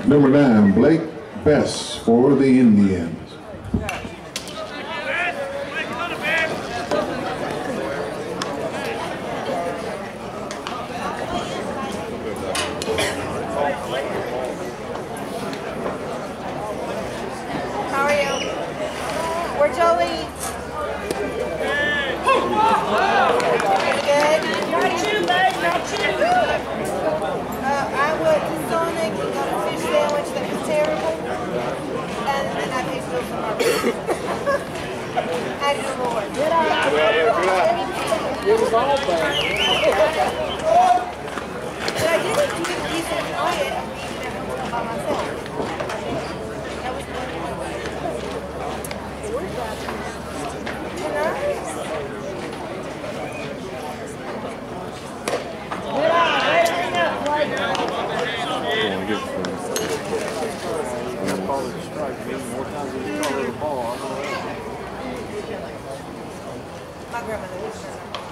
Number 9, Blake Bess for the Indians. How are you? Where'd y'all eat? Good? Not you, babe, not you. I went to Sonic and got a fish sandwich that was terrible. And then I paid still some margarita. I do more. It was all bad. But I didn't do it decent quiet and eating everything by myself. That was good. My grandmother was